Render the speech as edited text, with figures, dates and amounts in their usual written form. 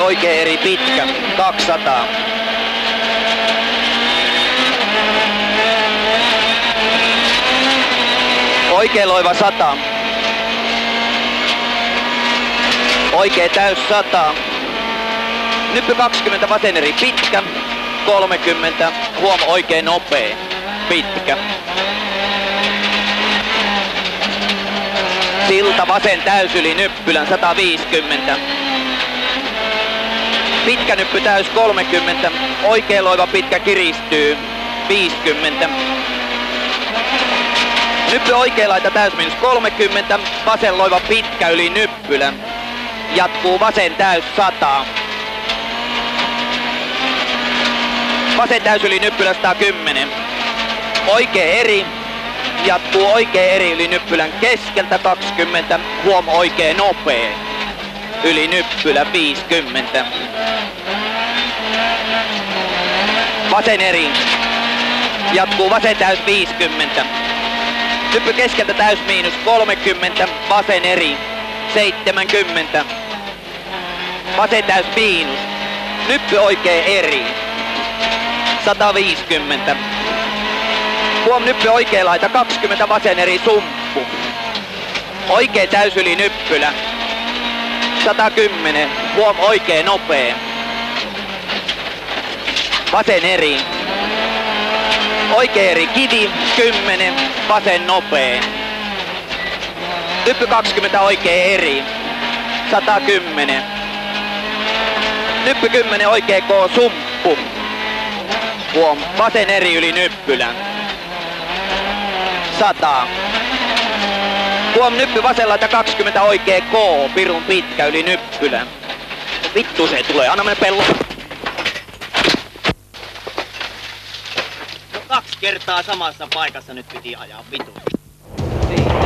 oikee eri pitkä, 200. Oikee loiva 100. Oikee täys 100. Nyppy 20, vasen eri pitkä, 30. Huom oikee nopea, pitkä. Silta vasen täys yli nyppylän, 150. Pitkä nyppy täys 30. Oikee loiva pitkä kiristyy, 50. Nyppy oikee laita täys miinus 30. Vasen loiva pitkä yli nyppylän. Jatkuu vasen täys 100. Vasen täys yli nyppylän 110. Oikee eri. Jatkuu oikee eri yli nyppylän keskeltä 20. Huom oikee nopea. Yli nyppylä 50. Vasen eri. Jatkuu vasen täys 50. Nyppy keskeltä täys miinus 30. Vasen eri. 70. Vasen täys miinus. Nyppy oikee eri. 150. Huom nyppy oikee laita 20, vasen eri sumppu. Oikee täys yli nyppylä. 110. Huom oikee nopea. Vasen eri. Oikee eri kivi, 10, vasen nopea. Nyppy 20 oikee eri. 110. Nyppy 10 oikee K sumppu. Huom vasen eri yli nyppylän. 100. Huom nyppy vasen laita 20 oikee K, pirun pitkä yli nyppylän. Vittu se tulee, anna mennä pello. 2 kertaa samassa paikassa nyt piti ajaa vitu.